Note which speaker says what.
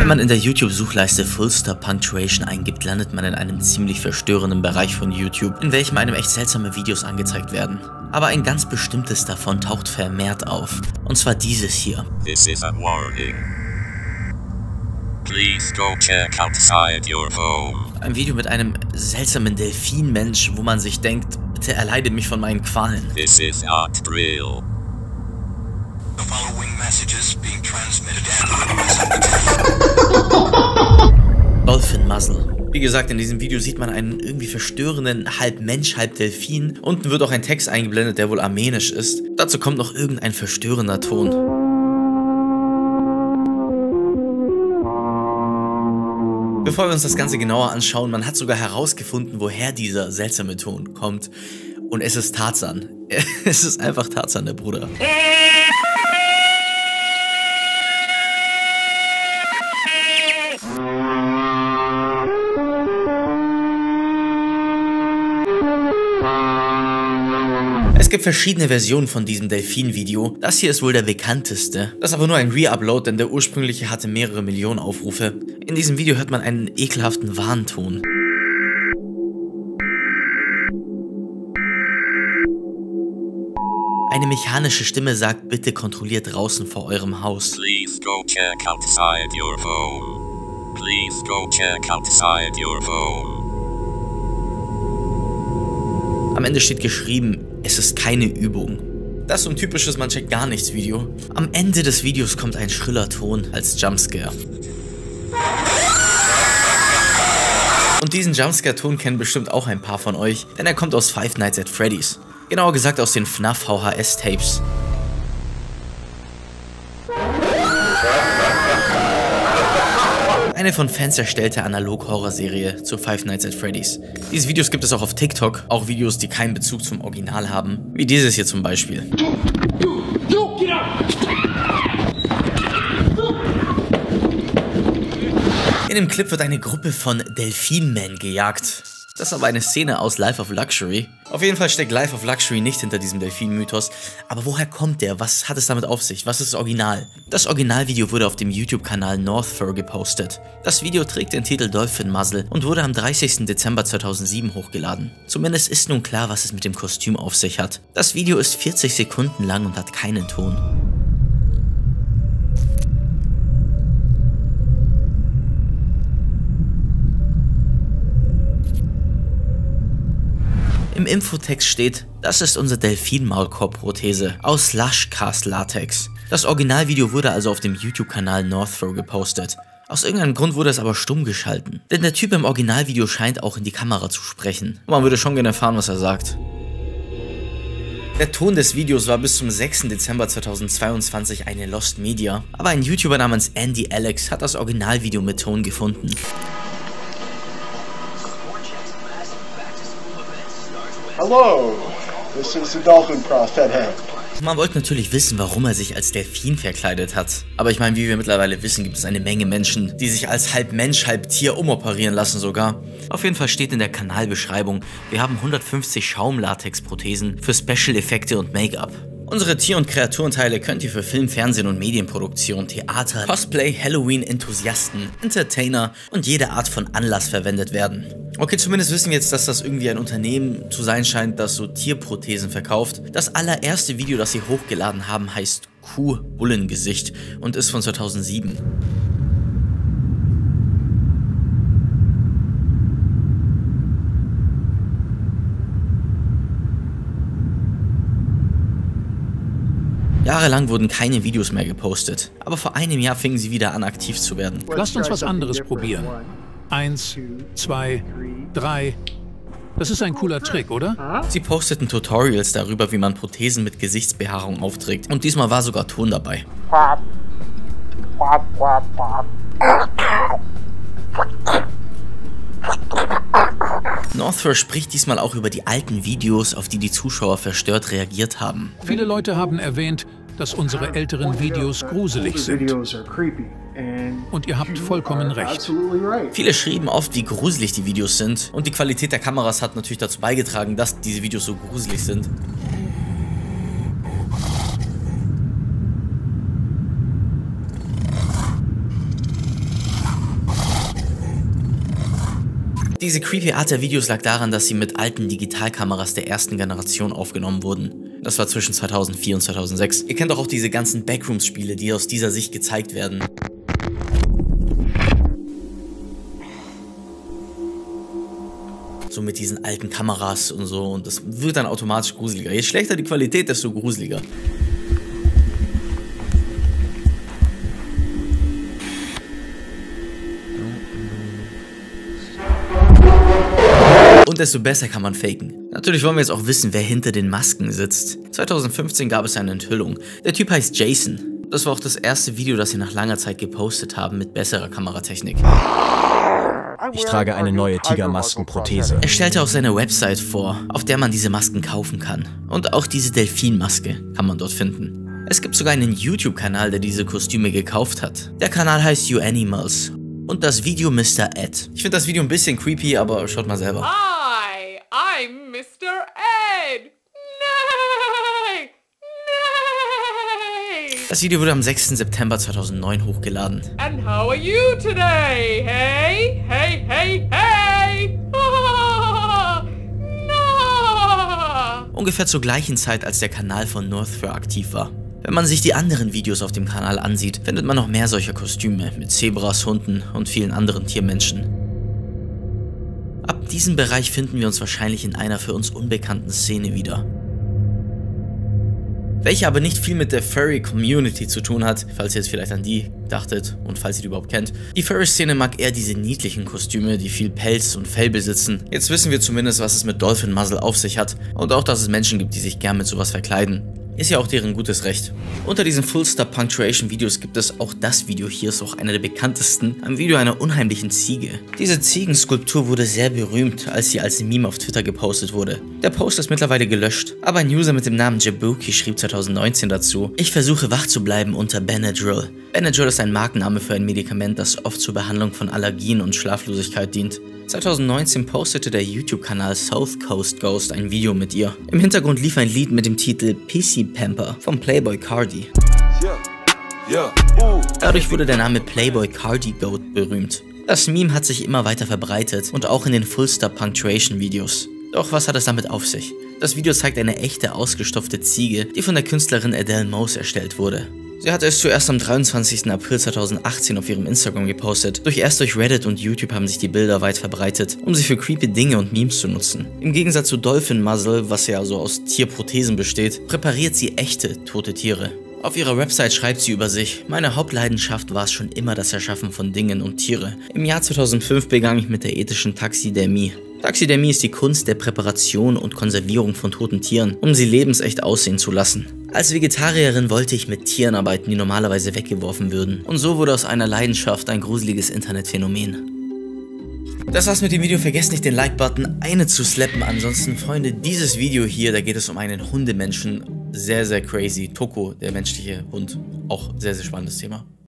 Speaker 1: Wenn man in der YouTube-Suchleiste Full Stop Punctuation eingibt, landet man in einem ziemlich verstörenden Bereich von YouTube, in welchem einem echt seltsame Videos angezeigt werden. Aber ein ganz bestimmtes davon taucht vermehrt auf. Und zwar dieses hier.
Speaker 2: This is a warning. Please go check outside your home.
Speaker 1: Ein Video mit einem seltsamen Delfinmensch, wo man sich denkt, bitte erleide mich von meinen Qualen.
Speaker 2: This is not real.
Speaker 3: The following messages being transmitted
Speaker 1: Dolphin Muzzle. Wie gesagt, in diesem Video sieht man einen irgendwie verstörenden halb Mensch, halb Delfin. Unten wird auch ein Text eingeblendet, der wohl armenisch ist. Dazu kommt noch irgendein verstörender Ton. Bevor wir uns das Ganze genauer anschauen, man hat sogar herausgefunden, woher dieser seltsame Ton kommt. Und es ist Tarzan. Es ist einfach Tarzan, der Bruder. Es gibt verschiedene Versionen von diesem Delfin-Video. Das hier ist wohl der bekannteste. Das ist aber nur ein Re-Upload, denn der ursprüngliche hatte mehrere Millionen Aufrufe. In diesem Video hört man einen ekelhaften Warnton. Eine mechanische Stimme sagt, bitte kontrolliert draußen vor eurem Haus.
Speaker 2: Please go check outside your home. Please go check outside your home.
Speaker 1: Am Ende steht geschrieben, es ist keine Übung. Das ist so ein typisches Man checkt gar nichts Video. Am Ende des Videos kommt ein schriller Ton als Jumpscare. Und diesen Jumpscare-Ton kennen bestimmt auch ein paar von euch, denn er kommt aus Five Nights at Freddy's. Genauer gesagt aus den FNAF VHS-Tapes. Eine von Fans erstellte Analog-Horror-Serie zu Five Nights at Freddy's. Diese Videos gibt es auch auf TikTok, auch Videos, die keinen Bezug zum Original haben, wie dieses hier zum Beispiel. In dem Clip wird eine Gruppe von Delfinmen gejagt. Das ist aber eine Szene aus Life of Luxury. Auf jeden Fall steckt Life of Luxury nicht hinter diesem Delfin-Mythos. Aber woher kommt der? Was hat es damit auf sich? Was ist das Original? Das Originalvideo wurde auf dem YouTube-Kanal Northfur gepostet. Das Video trägt den Titel Dolphin Muzzle und wurde am 30. Dezember 2007 hochgeladen. Zumindest ist nun klar, was es mit dem Kostüm auf sich hat. Das Video ist 40 Sekunden lang und hat keinen Ton. Im Infotext steht, das ist unsere Delfin-Maulkorb-Prothese aus Lushcast Latex. Das Originalvideo wurde also auf dem YouTube-Kanal Northfur gepostet. Aus irgendeinem Grund wurde es aber stumm geschalten. Denn der Typ im Originalvideo scheint auch in die Kamera zu sprechen. Und man würde schon gerne erfahren, was er sagt. Der Ton des Videos war bis zum 6. Dezember 2022 eine Lost Media. Aber ein YouTuber namens Andy Alex hat das Originalvideo mit Ton gefunden.
Speaker 4: Hello, this is the Dolphin Prophet.
Speaker 1: Man wollte natürlich wissen, warum er sich als Delfin verkleidet hat. Aber ich meine, wie wir mittlerweile wissen, gibt es eine Menge Menschen, die sich als halb Mensch, halb Tier umoperieren lassen sogar. Auf jeden Fall steht in der Kanalbeschreibung, wir haben 150 Schaum-Latex-Prothesen für Special-Effekte und Make-up. Unsere Tier- und Kreaturenteile könnt ihr für Film, Fernsehen und Medienproduktion, Theater, Cosplay, Halloween-Enthusiasten, Entertainer und jede Art von Anlass verwendet werden. Okay, zumindest wissen wir jetzt, dass das irgendwie ein Unternehmen zu sein scheint, das so Tierprothesen verkauft. Das allererste Video, das sie hochgeladen haben, heißt Kuh-Bullengesicht und ist von 2007. Jahrelang wurden keine Videos mehr gepostet, aber vor einem Jahr fingen sie wieder an, aktiv zu werden.
Speaker 5: Lasst uns was anderes probieren. 1, 2, 3. Das ist ein cooler Trick, oder?
Speaker 1: Sie posteten Tutorials darüber, wie man Prothesen mit Gesichtsbehaarung aufträgt. Und diesmal war sogar Ton dabei. Northfur spricht diesmal auch über die alten Videos, auf die die Zuschauer verstört reagiert haben.
Speaker 5: Viele Leute haben erwähnt, dass unsere älteren Videos gruselig sind. Und ihr habt vollkommen recht.
Speaker 1: Viele schrieben oft, wie gruselig die Videos sind. Und die Qualität der Kameras hat natürlich dazu beigetragen, dass diese Videos so gruselig sind. Diese creepy Art der Videos lag daran, dass sie mit alten Digitalkameras der ersten Generation aufgenommen wurden. Das war zwischen 2004 und 2006. Ihr kennt doch auch diese ganzen Backrooms-Spiele, die aus dieser Sicht gezeigt werden. So mit diesen alten Kameras und so, und das wird dann automatisch gruseliger. Je schlechter die Qualität, desto gruseliger. Und desto besser kann man faken. Natürlich wollen wir jetzt auch wissen, wer hinter den Masken sitzt. 2015 gab es eine Enthüllung. Der Typ heißt Jason. Das war auch das erste Video, das sie nach langer Zeit gepostet haben mit besserer Kameratechnik.
Speaker 6: Ich trage eine neue Tigermaskenprothese.
Speaker 1: Er stellte auch seine Website vor, auf der man diese Masken kaufen kann. Und auch diese Delfinmaske kann man dort finden. Es gibt sogar einen YouTube-Kanal, der diese Kostüme gekauft hat. Der Kanal heißt You Animals. Und das Video Mr. Ed. Ich finde das Video ein bisschen creepy, aber schaut mal selber.
Speaker 7: Hi, I'm Mr. Ed. Nay, nay.
Speaker 1: Das Video wurde am 6. September 2009 hochgeladen.
Speaker 7: And how are you today? Hey, hey, hey, hey. Ah, no.
Speaker 1: Ungefähr zur gleichen Zeit, als der Kanal von Northfair aktiv war. Wenn man sich die anderen Videos auf dem Kanal ansieht, findet man noch mehr solcher Kostüme mit Zebras, Hunden und vielen anderen Tiermenschen. Ab diesem Bereich finden wir uns wahrscheinlich in einer für uns unbekannten Szene wieder. Welche aber nicht viel mit der Furry-Community zu tun hat, falls ihr jetzt vielleicht an die dachtet und falls ihr die überhaupt kennt. Die Furry-Szene mag eher diese niedlichen Kostüme, die viel Pelz und Fell besitzen. Jetzt wissen wir zumindest, was es mit Dolphin Muzzle auf sich hat und auch, dass es Menschen gibt, die sich gern mit sowas verkleiden. Ist ja auch deren gutes Recht. Unter diesen Full-Stop-Punctuation-Videos gibt es auch das Video hier, ist auch einer der bekanntesten, ein Video einer unheimlichen Ziege. Diese Ziegenskulptur wurde sehr berühmt, als sie als Meme auf Twitter gepostet wurde. Der Post ist mittlerweile gelöscht, aber ein User mit dem Namen Jabuki schrieb 2019 dazu: Ich versuche wach zu bleiben unter Benadryl. Benadryl ist ein Markenname für ein Medikament, das oft zur Behandlung von Allergien und Schlaflosigkeit dient. 2019 postete der YouTube-Kanal South Coast Ghost ein Video mit ihr. Im Hintergrund lief ein Lied mit dem Titel PC Pamper vom Playboi Carti. Dadurch wurde der Name Playboi Carti Goat berühmt. Das Meme hat sich immer weiter verbreitet und auch in den Full-Stop-Punctuation-Videos. Doch was hat es damit auf sich? Das Video zeigt eine echte ausgestopfte Ziege, die von der Künstlerin Adele Mose erstellt wurde. Sie hatte es zuerst am 23. April 2018 auf ihrem Instagram gepostet. Erst durch Reddit und YouTube haben sich die Bilder weit verbreitet, um sie für creepy Dinge und Memes zu nutzen. Im Gegensatz zu Dolphin Muzzle, was ja so aus Tierprothesen besteht, präpariert sie echte tote Tiere. Auf ihrer Website schreibt sie über sich: Meine Hauptleidenschaft war es schon immer das Erschaffen von Dingen und Tiere. Im Jahr 2005 begann ich mit der ethischen Taxidermie. Taxidermie ist die Kunst der Präparation und Konservierung von toten Tieren, um sie lebensecht aussehen zu lassen. Als Vegetarierin wollte ich mit Tieren arbeiten, die normalerweise weggeworfen würden. Und so wurde aus einer Leidenschaft ein gruseliges Internetphänomen. Das war's mit dem Video. Vergesst nicht, den Like-Button zu slappen. Ansonsten, Freunde, dieses Video hier, da geht es um einen Hundemenschen. Sehr, sehr crazy. Toko, der menschliche Hund. Auch sehr, sehr spannendes Thema.